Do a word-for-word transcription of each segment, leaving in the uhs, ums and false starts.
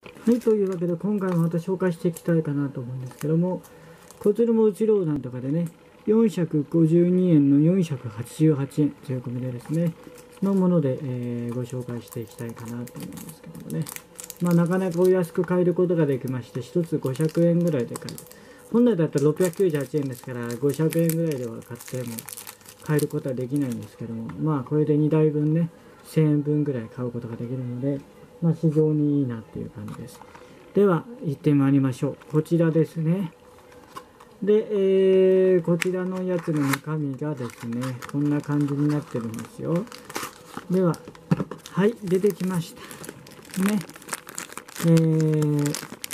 はい、というわけで今回もまた紹介していきたいかなと思うんですけども、こちらもうちローなんとかでね、よんひゃくごじゅうにえんのよんひゃくはちじゅうはちえんという込みでですね、そのもので、えー、ご紹介していきたいかなと思うんですけどもね。まあ、なかなかお安く買えることができまして、ひとつごひゃくえんぐらいで買える。本来だったらろっぴゃくきゅうじゅうはちえんですから、ごひゃくえんぐらいでは買っても買えることはできないんですけども、まあ、これでにだいぶんね、せんえんぶんぐらい買うことができるので、まあ、非常にいいなっていう感じです。では、行ってまいりましょう。こちらですね。で、えー、こちらのやつの中身がですね、こんな感じになってるんですよ。では、はい、出てきました。ね。えー、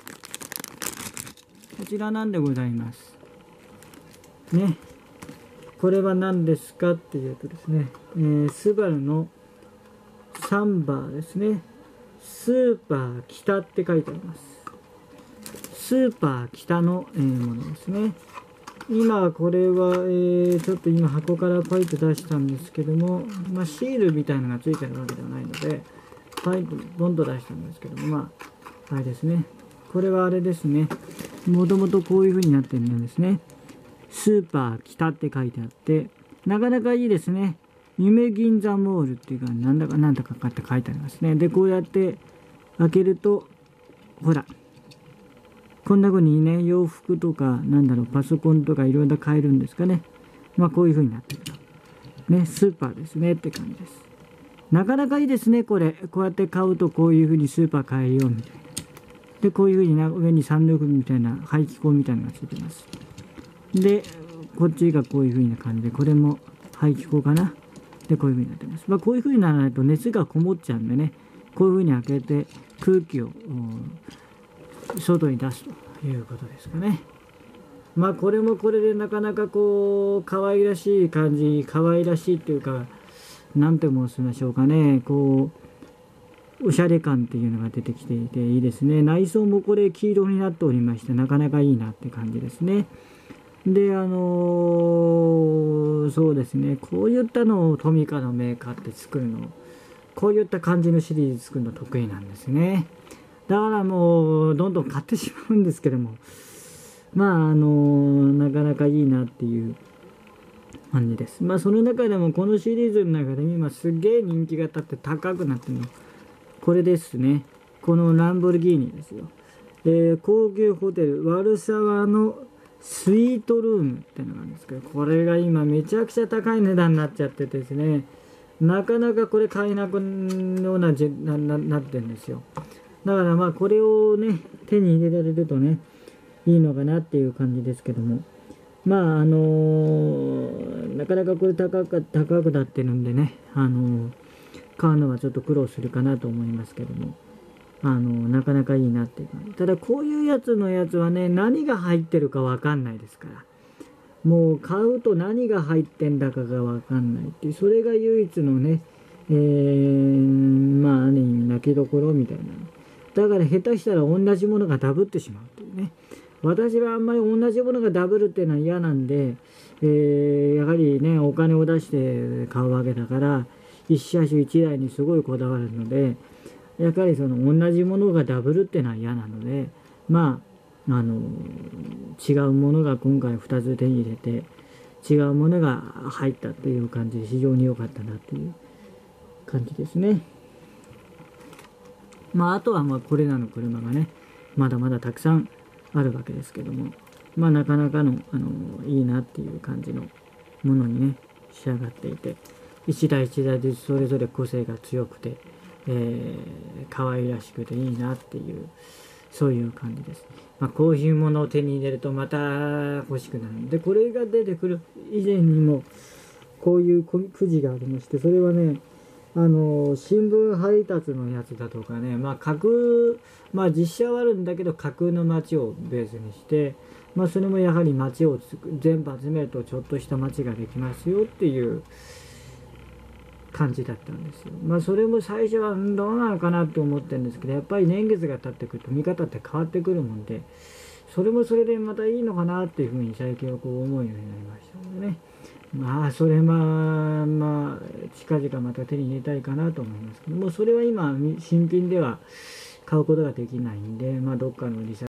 こちらなんでございます。ね。これは何ですかっていうとですね、えー、スバルのサンバーですね。スーパー北って書いてあります。スーパー北の、えー、ものですね。今これは、えー、ちょっと今箱からパイと出したんですけども、まあ、シールみたいなのがついてるわけではないので、パイとボンと出したんですけども、まあ、あれですね。これはあれですね。もともとこういう風になってるんですね。スーパー北って書いてあって、なかなかいいですね。夢銀座モールっていうか、なんだかなんだかって書いてありますね。で、こうやって開けると、ほら、こんな風にね、洋服とか、なんだろう、パソコンとかいろいろ買えるんですかね。まあ、こういう風になってると。ね、スーパーですねって感じです。なかなかいいですね、これ。こうやって買うとこういう風にスーパー買えるよみたいな。で、こういう風にな上にサンルーフみたいな排気口みたいなのがついてます。で、こっちがこういう風な感じで、これも排気口かな。で、こういう風になってます。まあ、こういう風にならないと熱がこもっちゃうんでね、こういう風に開けて空気を外に出すということですかね。まあこれもこれでなかなかこう可愛らしい感じ、可愛らしいっていうか、なんて申しましょうかね、こうおしゃれ感っていうのが出てきていていいですね。内装もこれ黄色になっておりまして、なかなかいいなって感じですね。で、あのー、そうですね、こういったのをトミカのメーカーって作るの、こういった感じのシリーズ作るの得意なんですね。だからもうどんどん買ってしまうんですけども、まああのなかなかいいなっていう感じです。まあその中でもこのシリーズの中で今すげえ人気が立って高くなってるのこれですね。このランボルギーニですよ。えー、高級ホテルワルシャワのスイートルームってのがあるんですけど、これが今めちゃくちゃ高い値段になっちゃっててですね、なかなかこれ買えなくようなじなななってるんですよ。だからまあこれをね手に入れられるとねいいのかなっていう感じですけども、まああのー、なかなかこれ高く高くなってるんでね、あのー、買うのはちょっと苦労するかなと思いますけども、あのー、なかなかいいなっていう感じ。ただこういうやつのやつはね、何が入ってるかわかんないですから、もう買うと何が入ってんだかがわかんないっていう、それが唯一のね、えー、まあある意味泣きどころみたいな。だから下手したら同じものがダブってしまうというね。私はあんまり同じものがダブるっていうのは嫌なんで、えー、やはりね、お金を出して買うわけだから、一車種一台にすごいこだわるので、やっぱりその同じものがダブるっていうのは嫌なので、まあ、あの、違うものが今回ふたつ手に入れて、違うものが入ったという感じで非常に良かったなっていう感じですね。まあ、あとはまあこれらの車がね、まだまだたくさんあるわけですけども、まあなかなかの、あのいいなっていう感じのものにね、仕上がっていて、一台一台でそれぞれ個性が強くて、えー、可愛らしくていいなっていう、そういう感じです。まあ、こういうものを手に入れるとまた欲しくなる。で、これが出てくる以前にも、こういうくじがありまして、それはね、あの新聞配達のやつだとかね、まあ架空、まあ実写はあるんだけど架空の街をベースにして、まあそれもやはり街を全部集めるとちょっとした街ができますよっていう感じだったんですよ。まあそれも最初はどうなのかなって思ってるんですけど、やっぱり年月が経ってくると見方って変わってくるもんで、それもそれでまたいいのかなっていうふうに最近はこう思うようになりましたのでね。まあそれまあまあ近々また手に入れたいかなと思いますけども、それは今新品では買うことができないんで、まあ、どっかの売り先